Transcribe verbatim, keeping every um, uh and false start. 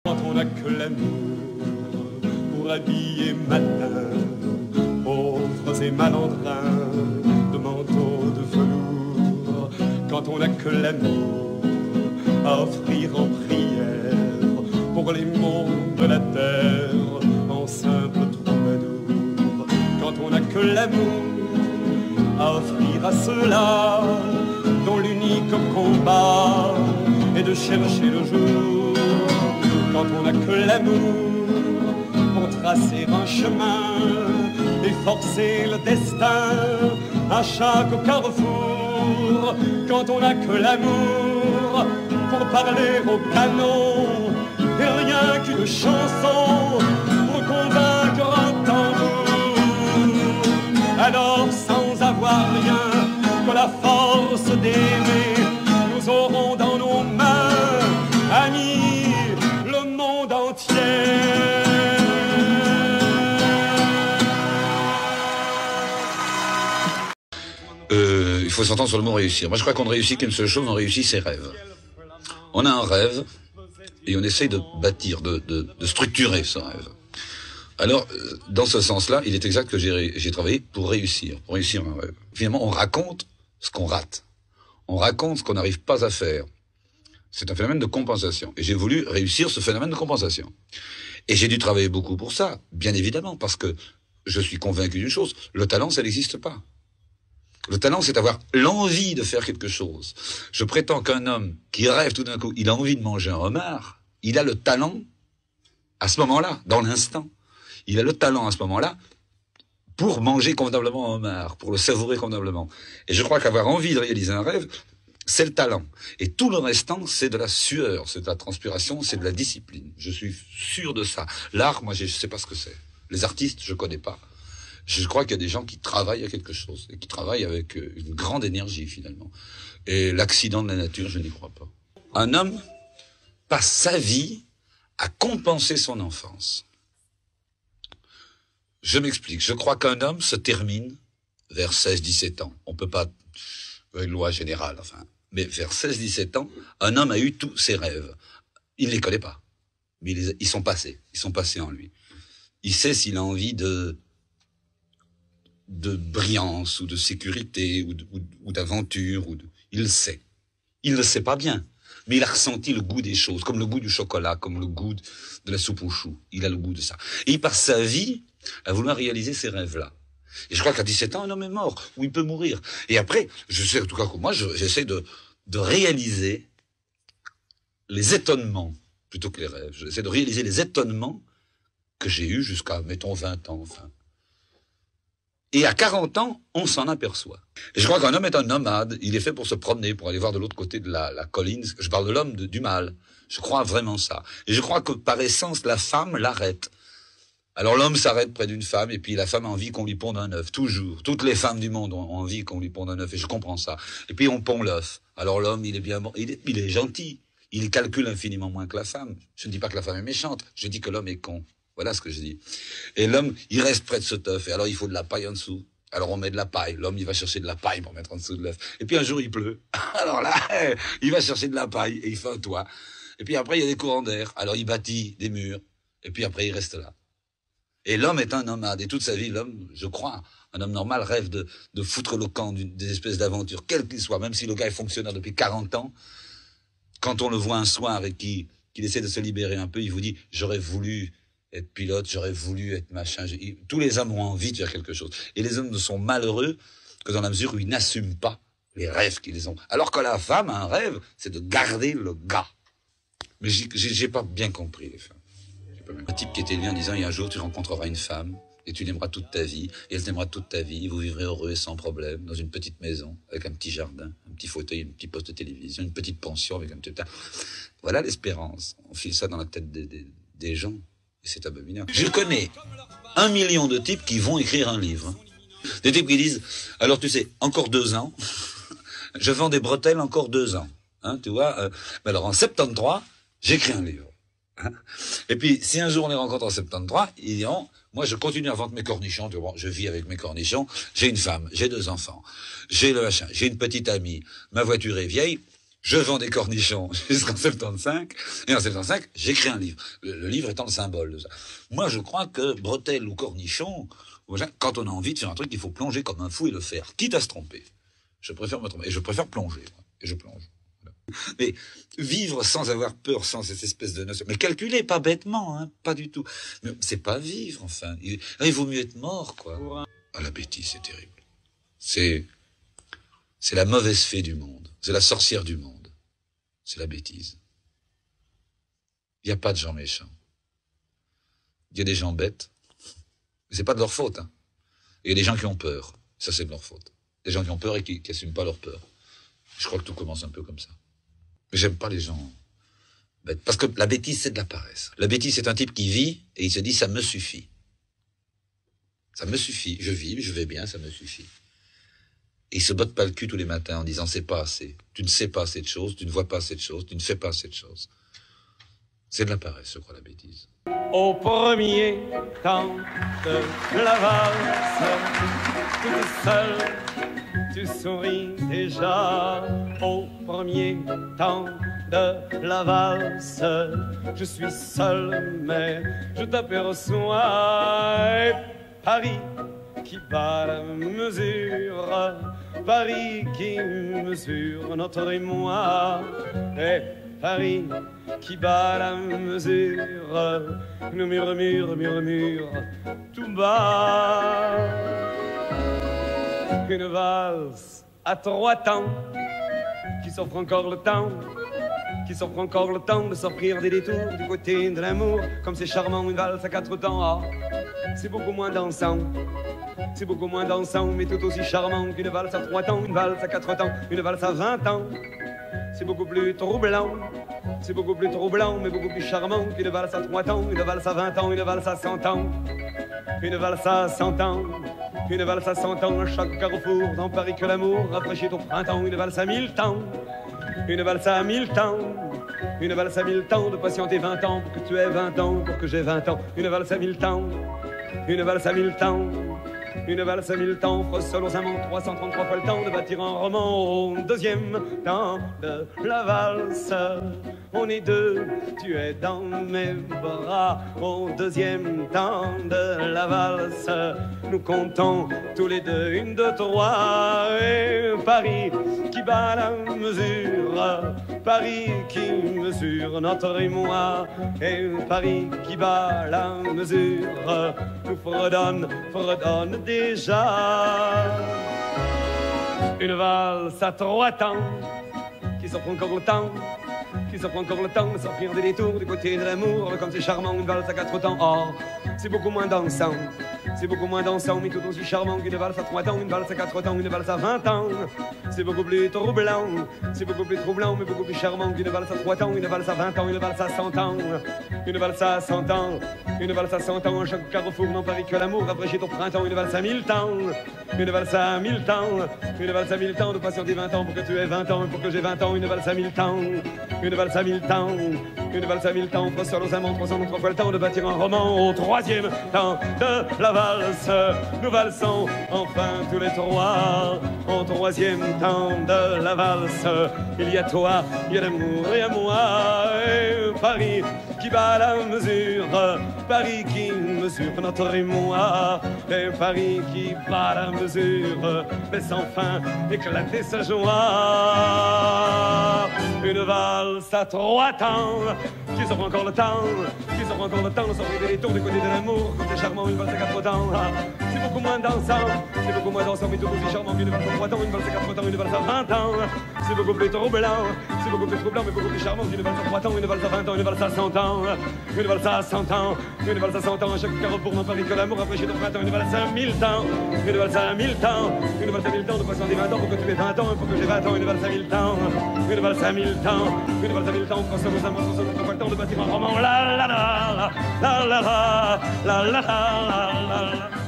Quand on n'a que l'amour pour habiller matin, pauvres et malandrins de manteaux de velours. Quand on n'a que l'amour à offrir en prière pour les mondes de la terre en simple troubadour. Quand on n'a que l'amour à offrir à ceux-là dont l'unique combat est de chercher le jour. Quand on n'a que l'amour pour tracer un chemin et forcer le destin à chaque carrefour. Quand on n'a que l'amour pour parler au canon et rien qu'une chanson pour convaincre un tambour. Alors sans avoir rien que la force d'aimer, nous aurons dans nos mains, amis, le monde entier. Euh, il faut s'entendre sur le mot réussir. Moi je crois qu'on ne réussit qu'une seule chose, on réussit ses rêves. On a un rêve et on essaye de bâtir, de, de, de structurer ce rêve. Alors, dans ce sens-là, il est exact que j'ai, j'ai travaillé pour réussir, pour réussir un rêve. Finalement, on raconte ce qu'on rate. On raconte ce qu'on n'arrive pas à faire. C'est un phénomène de compensation. Et j'ai voulu réussir ce phénomène de compensation. Et j'ai dû travailler beaucoup pour ça, bien évidemment, parce que je suis convaincu d'une chose, le talent, ça n'existe pas. Le talent, c'est avoir l'envie de faire quelque chose. Je prétends qu'un homme qui rêve tout d'un coup, il a envie de manger un homard, il a le talent à ce moment-là, dans l'instant. Il a le talent à ce moment-là pour manger convenablement un homard, pour le savourer convenablement. Et je crois qu'avoir envie de réaliser un rêve, c'est le talent. Et tout le restant, c'est de la sueur, c'est de la transpiration, c'est de la discipline. Je suis sûr de ça. L'art, moi, je ne sais pas ce que c'est. Les artistes, je ne connais pas. Je crois qu'il y a des gens qui travaillent à quelque chose, et qui travaillent avec une grande énergie, finalement. Et l'accident de la nature, je n'y crois pas. Un homme passe sa vie à compenser son enfance. Je m'explique. Je crois qu'un homme se termine vers seize dix-sept ans. On peut pas, une loi générale, enfin. Mais vers seize dix-sept ans, un homme a eu tous ses rêves. Il ne les connaît pas. Mais ils, ils sont passés. Ils sont passés en lui. Il sait s'il a envie de, de brillance, ou de sécurité, ou, de, ou, ou d'aventure, ou de, il le sait. Il ne le sait pas bien. Mais il a ressenti le goût des choses, comme le goût du chocolat, comme le goût de la soupe aux choux. Il a le goût de ça. Et il passe sa vie à vouloir réaliser ces rêves-là. Et je crois qu'à dix-sept ans, un homme est mort, ou il peut mourir. Et après, je sais en tout cas que moi, je, j'essaie de, de réaliser les étonnements, plutôt que les rêves. J'essaie de réaliser les étonnements que j'ai eus jusqu'à, mettons, vingt ans, enfin. Et à quarante ans, on s'en aperçoit. Et je crois qu'un homme est un nomade. Il est fait pour se promener, pour aller voir de l'autre côté de la, la colline. Je parle de l'homme, de, du mâle. Je crois vraiment ça. Et je crois que par essence, la femme l'arrête. Alors l'homme s'arrête près d'une femme, et puis la femme a envie qu'on lui ponde un œuf, toujours. Toutes les femmes du monde ont envie qu'on lui ponde un œuf, et je comprends ça. Et puis on pond l'œuf. Alors l'homme, il est bien bon, il est, il est gentil. Il calcule infiniment moins que la femme. Je ne dis pas que la femme est méchante, je dis que l'homme est con. Voilà ce que je dis. Et l'homme, il reste près de cet œuf, et alors il faut de la paille en dessous. Alors on met de la paille. L'homme, il va chercher de la paille pour mettre en dessous de l'œuf. Et puis un jour, il pleut. Alors là, il va chercher de la paille, et il fait un toit. Et puis après, il y a des courants d'air. Alors il bâtit des murs, et puis après, il reste là. Et l'homme est un nomade. Et toute sa vie, l'homme, je crois, un homme normal rêve de, de foutre le camp d'une, des espèces d'aventures, quel qu'il soit, même si le gars est fonctionnaire depuis quarante ans. Quand on le voit un soir et qu'il, qu'il essaie de se libérer un peu, il vous dit, j'aurais voulu être pilote, j'aurais voulu être machin. J'ai... Tous les hommes ont envie de faire quelque chose. Et les hommes ne sont malheureux que dans la mesure où ils n'assument pas les rêves qu'ils ont. Alors que la femme a un rêve, c'est de garder le gars. Mais j'ai, j'ai, j'ai pas bien compris les femmes. Un type qui était venu en disant, il y a un jour, tu rencontreras une femme, et tu l'aimeras toute ta vie, et elle t'aimera toute ta vie, vous vivrez heureux et sans problème, dans une petite maison, avec un petit jardin, un petit fauteuil, un petit poste de télévision, une petite pension avec un petit... Voilà l'espérance. On file ça dans la tête des, des, des gens, et c'est abominable. Je connais un million de types qui vont écrire un livre. Des types qui disent, alors tu sais, encore deux ans, je vends des bretelles encore deux ans. Hein, tu vois, euh, mais alors en soixante-treize, j'écris un livre. Hein, et puis, si un jour on les rencontre en soixante-treize, ils diront, moi je continue à vendre mes cornichons, tu vois, je vis avec mes cornichons, j'ai une femme, j'ai deux enfants, j'ai le machin, j'ai une petite amie, ma voiture est vieille, Je vends des cornichons jusqu'en soixante-quinze, et en soixante-quinze, j'écris un livre. Le, le livre étant le symbole de ça. Moi, je crois que bretelles ou cornichons, quand on a envie de faire un truc, il faut plonger comme un fou et le faire, quitte à se tromper. Je préfère me tromper, et je préfère plonger, moi. Et je plonge. Mais vivre sans avoir peur, sans cette espèce de notion, mais calculer, pas bêtement, hein, pas du tout. Mais c'est pas vivre, enfin. Il, il vaut mieux être mort, quoi. Ah, la bêtise, c'est terrible. C'est, c'est la mauvaise fée du monde. C'est la sorcière du monde. C'est la bêtise. Il n'y a pas de gens méchants. Il y a des gens bêtes. Mais c'est pas de leur faute, hein. Et il y a des gens qui ont peur. Ça, c'est de leur faute. Des gens qui ont peur et qui, qui assument pas leur peur. Je crois que tout commence un peu comme ça. Mais j'aime pas les gens bêtes. Parce que la bêtise, c'est de la paresse. La bêtise, c'est un type qui vit et il se dit, ça me suffit. Ça me suffit. Je vis, je vais bien, ça me suffit. Et il se botte pas le cul tous les matins en disant, c'est pas assez. Tu ne sais pas assez de choses, tu ne vois pas assez de choses, tu ne fais pas assez de choses. C'est de la paresse, je crois, la bêtise. Au premier temps de la valse, toute seule, tu souris déjà. Au premier temps de la valse, je suis seul, mais je t'aperçois. Et Paris qui bat la mesure, Paris qui mesure notre émoi. Et Paris qui bat la mesure, nous murmure, murmure, tout bas. Une valse à trois temps, qui s'offre encore le temps, qui s'offre encore le temps de s'offrir des détours du côté de l'amour. Comme c'est charmant une valse à quatre temps, ah, c'est beaucoup moins dansant. C'est beaucoup moins dansant, mais tout aussi charmant qu'une valse à trois temps, une valse à quatre temps, une valse à vingt ans. C'est beaucoup plus troublant, c'est beaucoup plus troublant, mais beaucoup plus charmant qu'une valse à trois temps, une valse à vingt ans, une valse à cent ans, une valse à cent ans, une valse à cent ans, à chaque carrefour, dans Paris que l'amour rafraîchit au printemps, une valse à mille temps, une valse à mille temps, une valse à mille temps, de patienter vingt ans pour que tu aies vingt ans, pour que j'ai vingt ans, une valse à mille temps, une valse à mille temps. Une valse à mille temps, offre seul aux amants, trois cent trente-trois fois le temps de bâtir un roman. Au deuxième temps de la valse, on est deux, tu es dans mes bras. Au deuxième temps de la valse, nous comptons tous les deux, une, deux, trois. Et Paris qui bat la mesure, Paris qui mesure notre émoi. Et Paris qui bat la mesure, nous fredonne, fredonne déjà. Une valse à trois temps, qui s'offre encore le temps, qui s'offre encore le temps de s'offrir des détours du côté de l'amour. Comme c'est charmant, une valse à quatre temps, oh, c'est beaucoup moins dansant. C'est beaucoup moins dansant, mais tout aussi charmant qu'une valse à trois temps, une valse à quatre temps, une valse à vingt ans. C'est beaucoup plus troublant, c'est beaucoup plus troublant, mais beaucoup plus charmant qu'une valse à trois temps, une valse à vingt ans, une valse à cent ans, une valse à cent ans, une valse à cent ans, à chaque carrefour n'en Paris que l'amour rafraîchit au printemps, une valse à mille temps, une valse à mille temps, une valse à mille temps, de patienter vingt ans pour que tu aies vingt ans et pour que j'ai vingt ans, une valse à mille temps, une valse à mille temps, une valse à mille temps, seul aux amants, trois cent trois fois le temps de bâtir un roman. Au troisième temps de la valse, nous valsons enfin tous les trois. En troisième temps de la valse, il y a toi, il y a l'amour et à moi. Et Paris qui bat la mesure, Paris qui mesure notre émoi. Et Paris qui bat la mesure, laisse enfin éclater sa joie. Une valse à trois temps, qui s'offre encore le temps, qui s'offre encore le temps de sortir des tours du côté de l'amour. Comme c'est charmant, une valse à quatre temps, c'est beaucoup moins dansant, c'est beaucoup moins dansant, mais tout aussi charmant qu'une valse à trois temps, une valse à quatre temps, une valse à vingt ans. C'est beaucoup plus troublant, c'est beaucoup plus troublant, mais beaucoup plus charmant qu'une valse à trois temps, une valse à vingt ans, une valse à cent ans, une valse à cent ans, une valse à cent ans, à chaque carrefour n'en Paris que l'amour rafraîchit au printemps, une valse à mille temps, une valse à mille temps, une valse à mille temps, de patienter vingt ans pour que tu aies vingt ans et pour que j'ai vingt ans, une valse à mille temps, une valse à mille temps, une valse à mille temps, pour que nous amants, nous pas le temps de bâtir un roman. La la la la la la la la la la la la.